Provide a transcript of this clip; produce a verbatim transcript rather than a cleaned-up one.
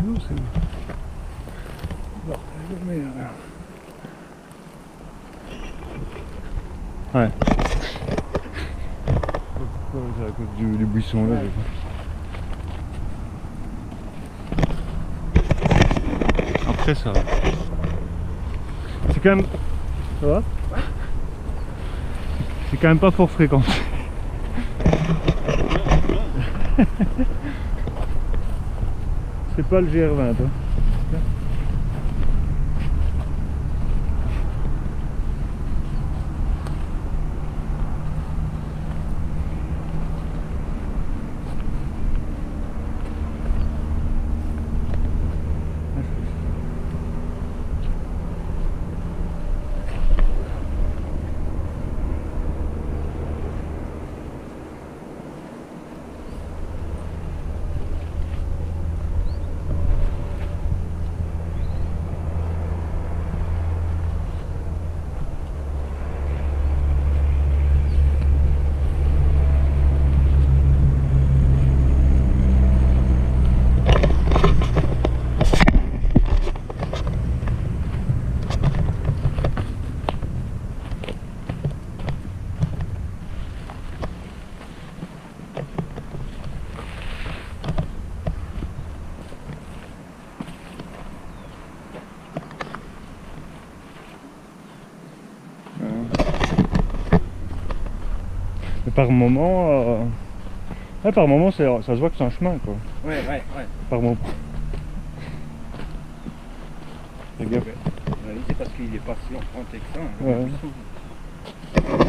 Non, c'est bon. Bon, je le mets là. Ouais. Pourquoi c'est à cause du, du buisson là, Ouais. je crois. Après ça va. C'est quand même. Ça va? Ouais. C'est quand même pas fort fréquent. C'est pas le G R vingt, hein. Mais par moment, euh... ouais, par moment, ça se voit que c'est un chemin, quoi. Ouais, ouais, ouais. Par moment. Fais gaffe. Ouais. C'est parce qu'il est pas si emprunté que ça. Hein, Ouais. le buisson.